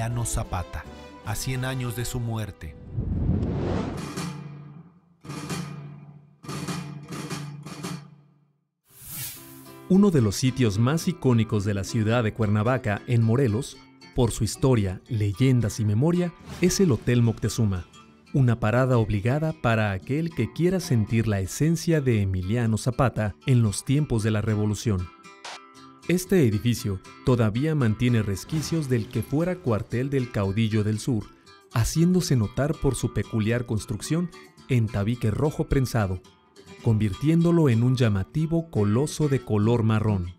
Emiliano Zapata, a 100 años de su muerte. Uno de los sitios más icónicos de la ciudad de Cuernavaca, en Morelos, por su historia, leyendas y memoria, es el Hotel Moctezuma, una parada obligada para aquel que quiera sentir la esencia de Emiliano Zapata en los tiempos de la Revolución. Este edificio todavía mantiene resquicios del que fuera cuartel del caudillo del sur, haciéndose notar por su peculiar construcción en tabique rojo prensado, convirtiéndolo en un llamativo coloso de color marrón.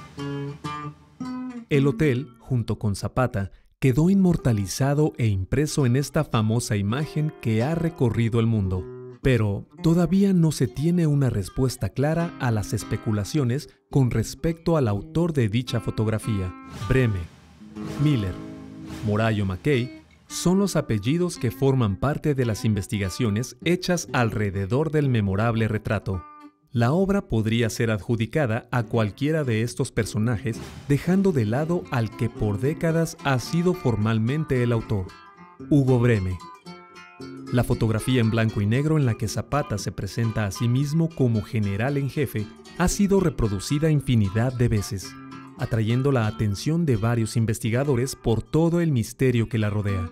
El hotel, junto con Zapata, quedó inmortalizado e impreso en esta famosa imagen que ha recorrido el mundo. Pero todavía no se tiene una respuesta clara a las especulaciones con respecto al autor de dicha fotografía. Breme, Miller, Morayo Mackay son los apellidos que forman parte de las investigaciones hechas alrededor del memorable retrato. La obra podría ser adjudicada a cualquiera de estos personajes, dejando de lado al que por décadas ha sido formalmente el autor, Hugo Breme. La fotografía en blanco y negro en la que Zapata se presenta a sí mismo como general en jefe ha sido reproducida infinidad de veces, atrayendo la atención de varios investigadores por todo el misterio que la rodea.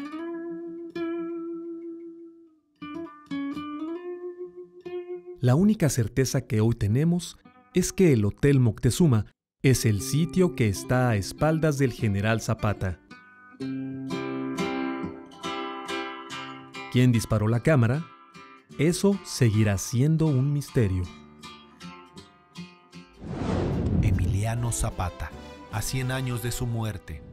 La única certeza que hoy tenemos es que el Hotel Moctezuma es el sitio que está a espaldas del general Zapata. ¿Quién disparó la cámara? Eso seguirá siendo un misterio. Emiliano Zapata, a 100 años de su muerte.